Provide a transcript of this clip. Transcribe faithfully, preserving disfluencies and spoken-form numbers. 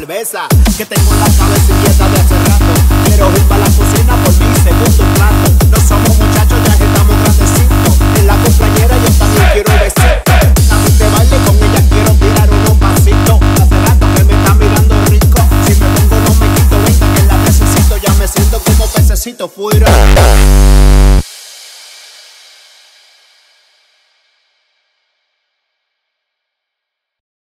cerveza, que tengo la cabeza inquieta de hace rato. Quiero ir para la cocina por mi segundo plato. No somos muchachos, ya que estamos grandecitos. En la compañera yo también quiero besito. La gente baile con ella, quiero tirar unos pasitos. Hace rato que me está mirando rico. Si me pongo no me quito, venga que la necesito. Ya me siento como pececito fuera.